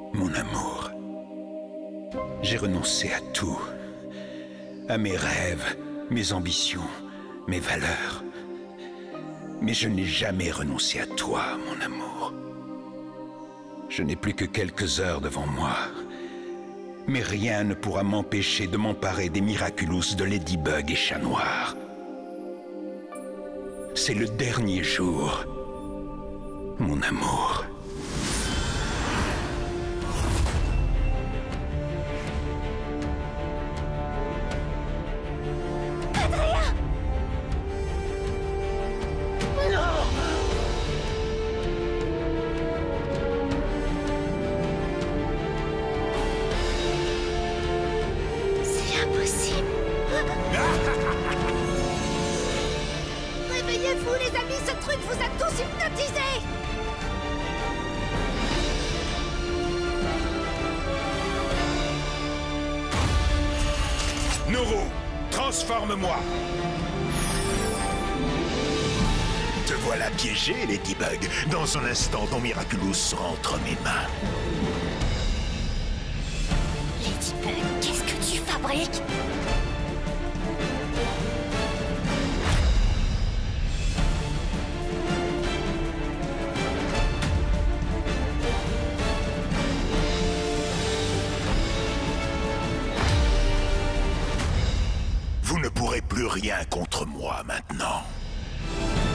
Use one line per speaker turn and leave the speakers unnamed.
Mon amour, j'ai renoncé à tout. À mes rêves, mes ambitions, mes valeurs. Mais je n'ai jamais renoncé à toi, mon amour. Je n'ai plus que quelques heures devant moi. Mais rien ne pourra m'empêcher de m'emparer des Miraculous de Ladybug et Chat Noir. C'est le dernier jour, mon amour.
Réveillez-vous, les amis, ce truc vous a tous hypnotisés!
Noro, transforme-moi!
Te voilà piégé, Ladybug. Dans un instant, ton Miraculous sera entre mes mains.
Ladybug, qu'est-ce que tu fabriques?
Vous ne pourrez plus rien contre moi maintenant.